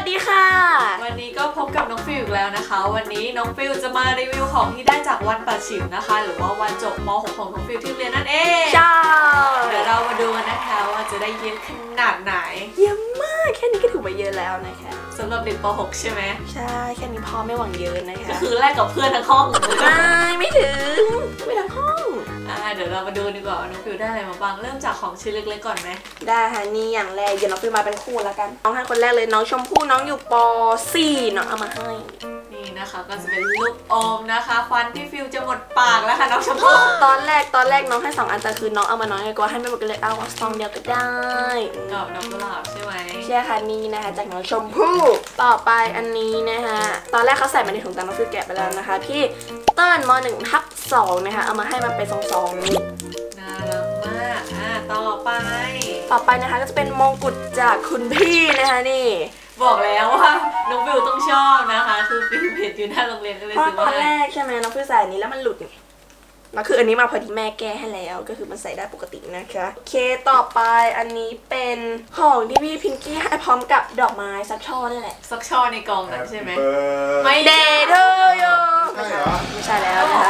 สดีค่ะวันนี้ก็พบกับน้องฟิวอีกแล้วนะคะวันนี้น้องฟิวจะมารีวิวของที่ได้จากวันปัดฉิมนะคะหรือว่าวันจบม .6 ของน้องฟิวที่เรียนนั่นเองใช่เดี๋ยวเรามาดูกันนะคะว่าจะได้เยอะขนาดไหนเยอะมากแค่นี้ก็ถือว่าเยอะแล้วนะคะสำหรับเด็กป .6 ใช่ไหมใช่แค่นี้พอไม่หวังเยอะนะคะก็คือแลกกับเพื่อนทั้งห้องไม่ถึงไม่ทั้งห้องเดี๋ยวเรามาดูดีกว่าน้องฟิวได้อะไรมาบ้างเริ่มจากของชิ้นเล็กๆก่อนไหมได้ค่ะนี่อย่างแรกเดี๋ยวน้องฟิวมาเป็นคู่แล้วกันน้องให้คนแรกเลยน้องชมพู่น้องอยู่ป .4 น้องเอามาให้นี่นะคะก็จะเป็นลูกอมนะคะฟันที่ฟิวจะหมดปากแล้วค่ะน้องชมพู่ตอนแรกน้องให้2อันแต่คือน้องเอามาน้อยกว่าให้ไม่หมดกันเลยเอาซองเดียวก็ได้กับน้องกุหลาบใช่ไหมใช่ค่ะนี่นะคะจากน้องชมพู่ต่อไปอันนี้นะคะตอนแรกเขาใส่มาในถุงแต่น้องฟิวแกะไปแล้วนะคะพี่เติ้ลม.1/2นะคะเอามาให้มันเป็นซองๆนี้น่ารักมากต่อไปนะคะก็จะเป็นมงกุฎจากคุณพี่นะคะนี่บอกแล้วว่าน้องฟิวต้องชอบนะคะคือฟิวเห็นอยู่หน้าโรงเรียนก็เลยซื้อมาตอนแรกใช่ไหมน้องฟิวใส่อันนี้แล้วมันหลุดไงแล้วคืออันนี้มาพอดีแม่แก้ให้แล้วก็คือมันใส่ได้ปกตินะคะโอเคต่อไปอันนี้เป็นของที่พี่พิงกี้ให้พร้อมกับดอกไม้ซักช่อนี่แหละซักช่อในกล่องนั้นใช่ไหมไม่เดทเธอโยไม่ใช่แล้วนะคะ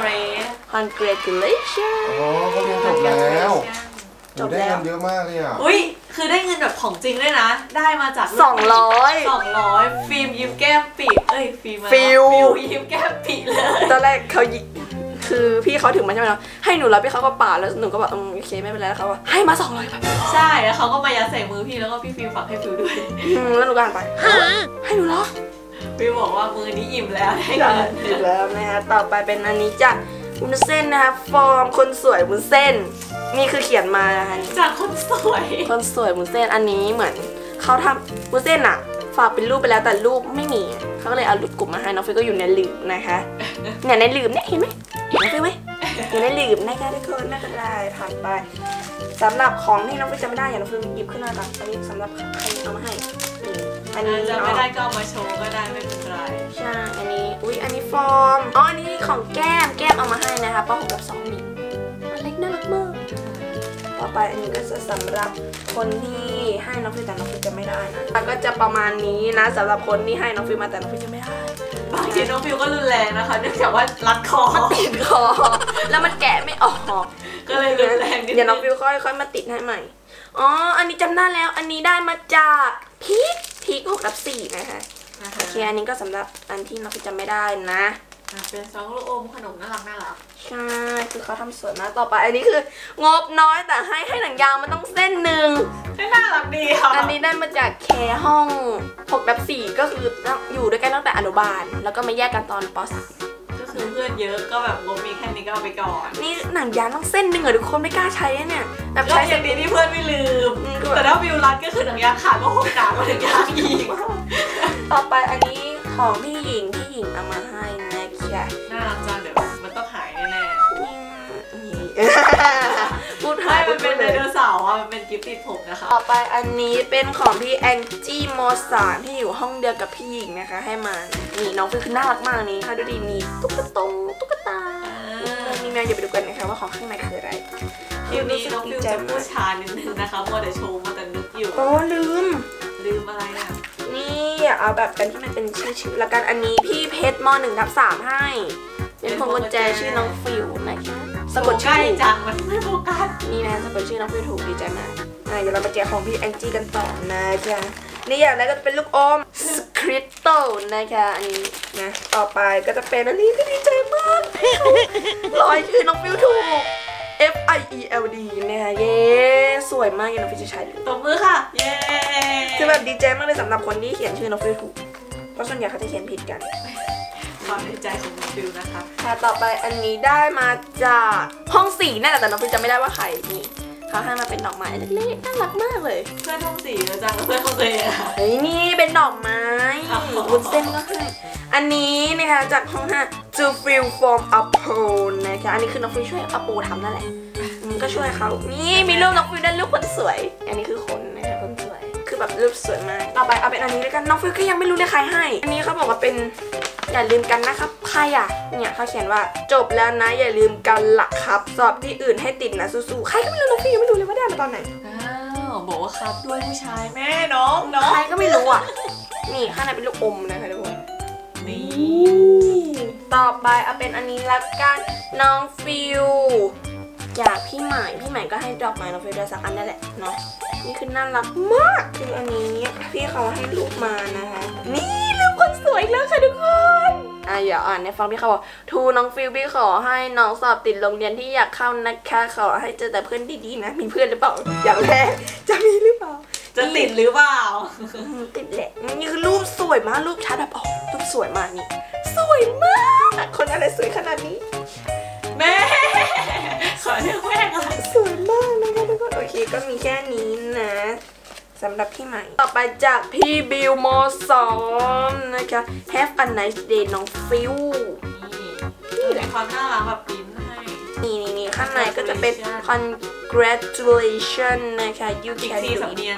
Congratulations อ๋อเขาเรียนจบแล้วจบแล้วเยอะมากเลยอ่ะอุ้ยคือได้เงินแบบของจริงด้วยนะได้มาจาก200ฟิล์มยิ้มแก้มปิฟิวยิ้มแก้มปิเลยตอนแรกเขาคือพี่เขาถึงมาใช่ไหมเนาะให้หนูรับพี่เขาก็ป่าแล้วหนูก็แบบโอเคไม่เป็นไรแล้วเขาว่าให้มา200แบบใช่แล้วเขาก็มายัดใส่มือพี่แล้วก็พี่ฟิวฝากให้ฟิวด้วยแล้วหนูก็อ่านไปให้หนูเหรอฟิวบอกว่ามือนี้อิ่มแล้วให้เงินอิ่มแล้วนะคะต่อไปเป็นอันนี้จากวุ้นเส้นนะคะฟอร์มคนสวยวุ้นเส้นนี่คือเขียนมานะคะจากคนสวยวุ้นเส้นอันนี้เหมือนเขาทำวุ้นเส้นอะฝากเป็นรูปไปแล้วแต่รูปไม่มีเขาก็เลยเอารูปกลุ่มมาให้น้องฟิวก็อยู่ในหลืบนะคะเนี่ยในหลืบเนี่ยเห็นไหมน้องฟิวไหมอยู่ในหลืบนะคะทุกคนน่าจะได้ผ่านไปสำหรับของที่น้องฟิวจะไม่ได้อย่างน้องฟิวหยิบขึ้นมาก่อนอันนี้สำหรับใครเอามาให้อันนี้จะไม่ได้ก็เอามาโชว์ก็ได้ไม่เป็นไรใช่อันนี้อันนี้ฟอร์มอันนี้ของแก้มเอามาให้นะคะป .6 กับ2นิ้วมันเล็กน่ารักมากต่อไปอันนี้ก็จะสำหรับคนที่ให้น้องฟิวแต่น้องฟิวจะไม่ได้นะก็จะประมาณนี้นะสำหรับคนที่ให้น้องฟิวมาแต่น้องฟิวจะไม่ได้บางทีน้องฟิวก็รุนแรงนะคะเนื่องจากว่ารัดคอมันติดคอแล้วมันแกะไม่ออกก็เลยรุนแรงนิดนึงเดี๋ยวน้องฟิวค่อยมาติดให้ใหม่อันนี้จำได้แล้วอันนี้ได้มาจากพีค6/4นะคะโอเคอันนี้ก็สำหรับอันที่น้องฟิวจำไม่ได้นะเป็นซองลูกอมขนมน่ารักใช่คือเขาทำสวยมากต่อไปอันนี้คืองบน้อยแต่ให้หนังยางมันต้องเส้นหนึ่งน่ารักดีค่ะอันนี้ได้มาจากแคร์ห้อง6/4ก็คืออยู่ด้วยกันตั้งแต่อนุบาลแล้วก็มาแยกกันตอนป .3 ก็คือเพื่อนเยอะก็แบบงบมีแค่นี้ก็เอาไปก่อนนี่หนังยางต้องเส้นหนึ่งทุกคนไม่กล้าใช้เนี่ยแบบใช้อย่างนี้ที่เพื่อนไม่ลืมแต่ถ้าวิวรัดก็คือหนังยางขาดก็หกหนามาถึงยางอีกต่อไปอันนี้ของพี่หญิงเอามาให้นะคะน่ารักจังเดี๋ยวมันต้องหายแน่พูดหายมันเป็นไดโนเสาร์มันเป็นกิฟต์ติดผมนะคะต่อไปอันนี้เป็นของพี่แองจี้ม.3ที่อยู่ห้องเดียวกับพี่หญิงนะคะให้มานี่น้องคือน่ารักมากนี้ค่ะดูดีมีตุ๊กตามีแมวอย่าไปดูกันนะคะว่าของข้างในคืออะไรทีนี้น้องฟิวจะพูดช้านิดนึงนะคะเพราะเดี๋ยวโชว์มาแต่นึกอยู่ลืมอะไรอ่ะนี่เอาแบบกันที่มันเป็นชื่อแล้วกันอันนี้พี่เพชรม.1/3ให้เป็นพวงกุญแจชื่อน้องฟิวนะคะสะกดชื่อจังมันไม่โฟกัสนี่นะสะกดชื่อน้องฟิวถูกดีใจมากเดี๋ยวเรามาแจกของพี่แองจี้กันต่อนะคะนี่อย่างแรกก็จะเป็นลูกอมสคริตโตนะคะอันนี้นะต่อไปก็จะเป็นอันนี้ก็ดีใจมากรอยชื่อน้องฟิวถูกFIELD นะคะเย้สวยมากน้องฟิวจะใช้ตบมือค่ะเย้คือแบบดีใจมากเลยสำหรับคนที่เขียนชื่อน้องฟิวถูกเพราะส่วนใหญ่เขาจะเขียนผิดกันความในใจของน้องฟิวนะคะต่อไปอันนี้ได้มาจากห้อง4นั่นแหละแต่น้องฟิวจำไม่ได้ว่าใครนี่เขาให้มาเป็นดอกไม้เล็กๆน่ารักมากเลยเพื่อนห้อง4แล้วจังเพื่อนห้องเลยนี่เป็นดอกไม้วุ้นเส้นก็ให้อันนี้นะคะจากห้อง5 To Fill Form Uphold นะคะอันนี้คือน้องฟิวช่วยอาปูทำนั่นแหละก็ช่วยเขานี่มีรูปน้องฟิวได้รูปคนสวยอันนี้คือคนนะคะคนสวยคือแบบรูปสวยมากต่อไปเอาเป็นอันนี้ด้วยกันน้องฟิวก็ยังไม่รู้เลยใครให้อันนี้เขาบอกว่าเป็นอย่าลืมกันนะครับใครอ่ะเนี่ยเขาเขียนว่าจบแล้วนะอย่าลืมกันหลักครับสอบที่อื่นให้ติดนะสู้ๆใครก็ไม่รู้น้องฟิวยังไม่รู้เลยว่าได้มาตอนไหนบอกว่าครับด้วยผู้ชายแม่น้องใครก็ไม่รู้อ่ะนี่ข้างในเป็นลูกอมนะคะทุกคนนี่ต่อไปเอาเป็นอันนี้ละกันน้องฟิวอยากพี่ใหม่ก็ให้ดอกไม้น้องฟิวได้สักอันนั่นแหละเนาะนี่คือน่ารักมากคืออันนี้พี่เขาให้รูปมานะคะนี่รูปคนสวยแล้วค่ะทุกคนอย่าอ่านในฟังพี่เขาบอกทูน้องฟิวพี่ขอให้น้องสอบติดโรงเรียนที่อยากเข้านะคะขอให้เจอแต่เพื่อนดีๆนะมีเพื่อนหรือเปล่าอย่างแรกจะมีหรือเปล่าจะติดหรือเปล่าติดแหละนี่คือรูปสวยมากรูปชัดแบบรูปสวยมากนี่สวยมากคนอะไรสวยขนาดนี้แม่ขอเรียกแม่ก่อนสวยมากนะคะทุกคนโอเคก็มีแค่นี้นะสำหรับพี่ใหม่ต่อไปจากพี่บิวม.2นะคะ Have a nice day น้องฟิวนี่แหละความน่ารักแบบปิ้นให้นี่ข้างในก็จะเป็น congratulation นะคะ you can do it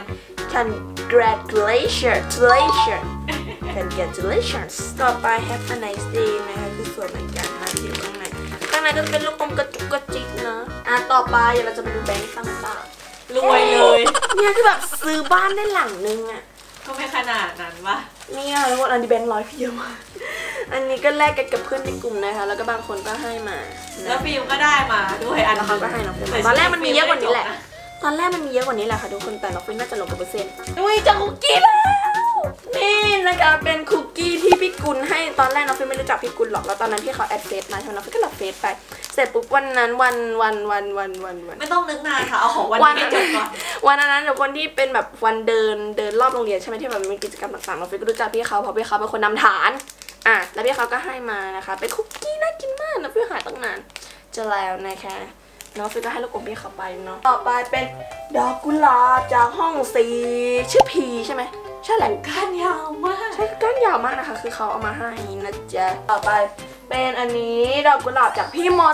congratulations ต่อไป have a nice day นะคะคือสวยเหมือนกันนะที่อยู่ข้างในก็จะเป็นลูกอมกระจุกกระจิกนะต่อไปเดี๋ยวเราจะมาดูแบงค์ต่างรวยเลยเนี่ยคือแบบซื้อบ้านได้หลังนึงอ่ะก็ไม่ขนาดนั้นวะเนี่ยแล้วอันนี้แบงค์100พี่เยอะมากอันนี้ก็แลกกันกับเพื่อนในกลุ่มนะคะแล้วก็บางคนก็ให้มาแล้วฟิวก็ได้มาด้วยอันเขาก็ให้น้องฟิวตอนแรกมันมีเยอะกว่านี้แหละค่ะทุกคนแต่น้องฟิวน่าจะลงกับเปอร์เซ็นต์อุ้ยจะคุกกี้แล้วนี่นะคะเป็นคุกกี้ที่พี่กุลให้ตอนแรกน้องฟิวไม่รู้จักพี่กุลหรอกแล้วตอนนั้นที่เขาแอดเฟซมาใช่ไหมน้องฟิวก็หลอกเฟซไปเสร็จปุ๊บวันนั้นวันไม่ต้องนึกนานค่ะเอาของวันนี้จบก่อนวันนั้นเดี๋ยวคนที่เป็นแบบวันเดินรอบโรงเรียนใช่ไหมที่แบบมีกิจกรรมต่างๆน้องฟิวก็รู้จักพี่เขาเพราะพี่เขาเป็นคนนำฐานแล้วพี่เขาก็ให้มานะคะเป็นคุกกี้น่ากินมากน้องฟิวหาตั้งนานเจอแล้วนะคะน้องฟิวก็ให้ลูกอมพี่เขาไปเนาะต่อไปเป็นดอกกุหลาบจากห้องสีชื่อพีใช่ไหมใช่แหละก้านยาวมากใช่ก้านยาวมากนะคะคือเขาเอามาให้นะจ๊ะต่อไปเป็นอันนี้ดอกกุหลาบจากพี่ม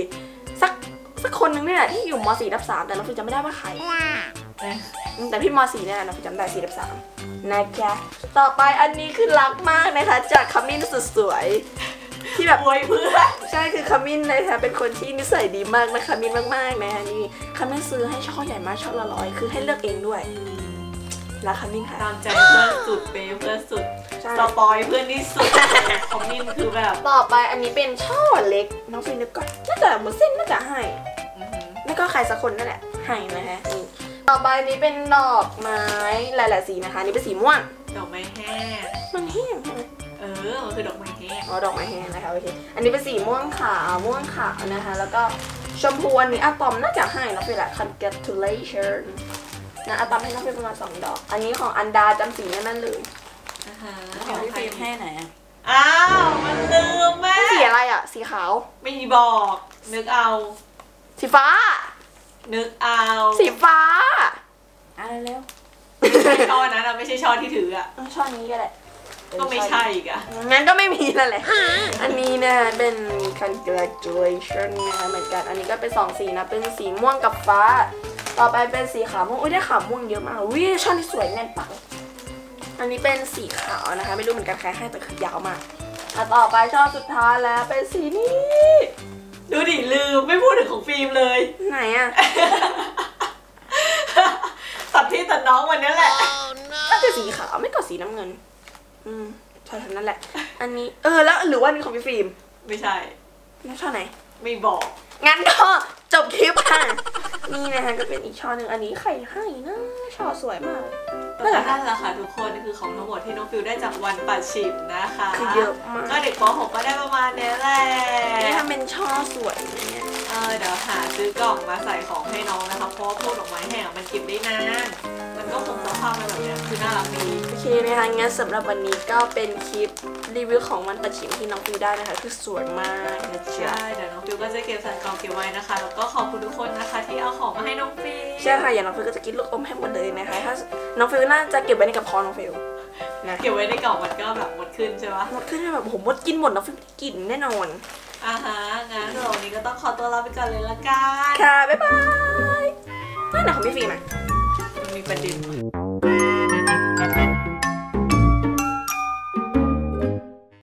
.4สักคนนึงเนี่ยที่อยู่ม.4/3แต่น้องฟิวจำไม่ได้ว่าใครแต่พี่ม.4เนี่ยน้องฟิวจำได้4/3นะคะต่อไปอันนี้คือรักมากนะคะจากขมิ้นสุดสวยที่แบบอวยเพื่อนใช่คือขมิ้นนะคะเป็นคนที่นิสัยดีมากนะคะขมิ้นมากๆนะคะนี่ขมิ้นซื้อให้ช่อใหญ่มากช่อละ100คือให้เลือกเองด้วยรักขมิ้นค่ะตามใจเพื่อนสุดเปย์เพื่อนสุดสปอยเพื่อนที่สุดขมิ้นคือแบบต่อไปอันนี้เป็นช่อเล็กน้องฟินนึกก่อนน่าจะหมดเส้นน่าจะให้แล้วก็ใครสักคนนั่นแหละให้นะคะนี่ต่อไปนี้เป็นดอกไม้หลายๆสีนะคะนี่เป็นสีม่วงดอกไม้แห้งมันแห้งใช่ไหมมันคือดอกไม้แห้งดอกไม้แห้งนะคะโอเคอันนี้เป็นสีม่วงขาวนะคะแล้วก็ชมพูอันนี้อะตอมน่าจะให้น้องฟินแหละ congratulationนะอะตอมให้น้องฟินประมาณ2 ดอกอันนี้ของอันดาจำสีแน่นเลยของพี่ฟิล์มให้ไหนอ้าวมันลืมแม่สีอะไรอ่ะสีขาวไม่บอกนึกเอาสีฟ้านึกเอาสีฟ้าอะไรเร็วไม่ใช่ช่อนั้นนะไม่ใช่ช่อที่ถืออ่ะช่อนี้ก็แหละก็ไม่ใช่อีกอ่ะงั้นก็ไม่มีนั่นแหละอันนี้นะเป็น congratulation นะคะเหมือนกันอันนี้ก็เป็น2 สีนะเป็นสีม่วงกับฟ้าต่อไปเป็นสีขาวม่วงอุ้ยได้ขาวม่วงเยอะมากวิช่อนี้สวยแน่นปากอันนี้เป็นสีขาวนะคะไม่รู้เหมือนกันใครให้แต่คือยาวมากต่อไปช่อสุดท้ายแล้วเป็นสีนี้ดูดิลืมไม่พูดถึงของฟิล์มเลยไหนอะตัดที่ตัดน้องวันนี้แหละน่าจะสีขาวไม่ก็สีน้ำเงินใช่นั่นแหละอันนี้แล้วหรือว่านี่ของพี่ฟิล์มไม่ใช่ช่อไหนไม่บอกงั้นก็จบคลิปค่ะนี่นะคะก็เป็นอีกช่อหนึ่งอันนี้ใครให้นะช่อสวยมากนั่นแหละค่ะทุกคนนี่คือของทั้งหมดที่น้องฟิวได้จากวันปัดฉิมนะคะคือเยอะมากก็เด็กป .6 ก็ได้ประมาณนี้แหละนี่ทำเป็นช่อสวยเนี่ยเดี๋ยวหาซื้อกล่องมาใส่ของให้น้องนะคะเพราะพวกดอกไม้แห้งมันเก็บได้นานมันก็คงสภาพมันแบบนี้คือน่ารักดีโอเคนะคะงั้นสำหรับวันนี้ก็เป็นคลิปรีวิวของวันปัดฉิมที่น้องฟิวได้นะคะคือสวยมากนะจ๊ะเดี๋ยวน้องฟิวก็จะเก็บใส่กล่องเก็บไว้นะคะแล้วก็ขอบคุณทุกคนนะคะที่เอาของมาให้น้องฟิวใช่ค่ะอย่างน้องฟิวก็จะกินลูกอมให้หมดเลยนะคะถ้าน้องฟิวน่าจะเก็บไว้ในกระเพาะน้องฟิวนะเก็บไว้ในกล่องมันก็แบบหมดขึ้นใช่ปะหมดขึ้นแบบผมหมดกินหมดน้องฟิวกินแน่นอนงั้นวันนี้ก็ต้องขอตัวลาไปก่อนเลยละกันค่ะบ๊ายบายนั่นแหละของพี่ฟิล์มมีประเด็น